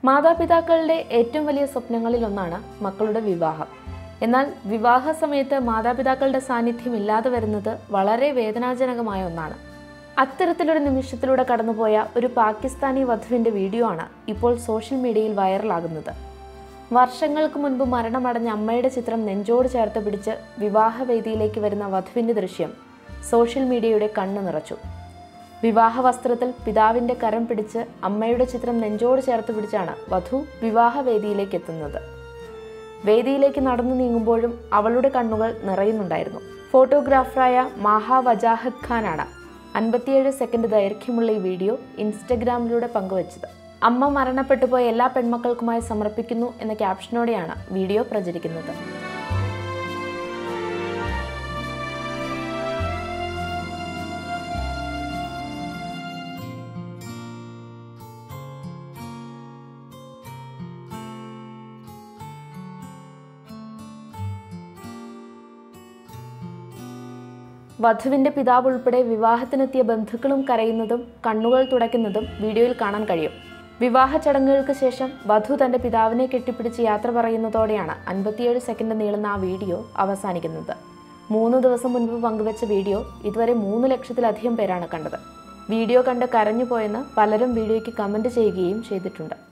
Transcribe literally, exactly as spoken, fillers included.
മാതാപിതാക്കളുടെ ഏറ്റവും വലിയ സ്വപ്നങ്ങളിൽ ഒന്നാണ് മക്കളുടെ വിവാഹം. എന്നാൽ വിവാഹ സമയത്ത് മാതാപിതാക്കളുടെ സാന്നിധ്യം ഇല്ലാതെ വരുന്നത് വളരെ വേദനാജനകമായ ഒന്നാണ്. അത്തരത്തിലൊരു നിമിഷത്തിലൂടെ കടന്നുപോയ ഒരു പാകിസ്ഥാനി വധുവിൻ്റെ വീഡിയോ ആണ് ഇപ്പോൾ സോഷ്യൽ മീഡിയയിൽ വൈറലാകുന്നത്. വർഷങ്ങൾക്ക് മുൻപ് മരണമടഞ്ഞ അമ്മയുടെ ചിത്രം നെഞ്ചോട് ചേർത്ത് പിടിച്ച് വിവാഹവേദിയിലേക്ക് വരുന്ന വധുവിൻ്റെ ദൃശ്യം സോഷ്യൽ മീഡിയയുടെ കണ്ണു നിറച്ചു. വിവാഹ വസ്ത്രത്തിൽ പിതാവിൻ്റെ കരം പിടിച്ച് അമ്മയുടെ ചിത്രം നെഞ്ചോട് ചേർത്ത് പിടിച്ചാണ് വധു വിവാഹവേദിയിലേക്ക് എത്തുന്നത്. വേദിയിലേക്ക് നടന്നു നീങ്ങുമ്പോഴും അവളുടെ കണ്ണുകൾ നിറയുന്നുണ്ടായിരുന്നു. ഫോട്ടോഗ്രാഫറായ മാഹാ വജാഹത് ഖാനാണ് അൻപത്തിയേഴ് സെക്കൻഡ് ദൈർഘ്യമുള്ള ഈ വീഡിയോ ഇൻസ്റ്റഗ്രാമിലൂടെ പങ്കുവച്ചത്. അമ്മ മരണപ്പെട്ടുപോയ എല്ലാ പെൺമക്കൾക്കുമായി സമർപ്പിക്കുന്നു എന്ന ക്യാപ്ഷനോടെയാണ് വീഡിയോ പ്രചരിക്കുന്നത്. വധുവിൻ്റെ പിതാവ് ഉൾപ്പെടെ വിവാഹത്തിനെത്തിയ ബന്ധുക്കളും കരയുന്നതും കണ്ണുകൾ തുടയ്ക്കുന്നതും വീഡിയോയിൽ കാണാൻ കഴിയും. വിവാഹ ചടങ്ങുകൾക്ക് ശേഷം വധു തൻ്റെ പിതാവിനെ കെട്ടിപ്പിടിച്ച് യാത്ര പറയുന്നതോടെയാണ് അൻപത്തിയേഴ് സെക്കൻഡ് നീളുന്ന ആ വീഡിയോ അവസാനിക്കുന്നത്. മൂന്ന് ദിവസം മുൻപ് പങ്കുവച്ച വീഡിയോ ഇതുവരെ മൂന്ന് ലക്ഷത്തിലധികം പേരാണ് കണ്ടത്. വീഡിയോ കണ്ട് കരഞ്ഞുപോയെന്ന് പലരും വീഡിയോയ്ക്ക് കമൻറ്റ് ചെയ്യുകയും ചെയ്തിട്ടുണ്ട്.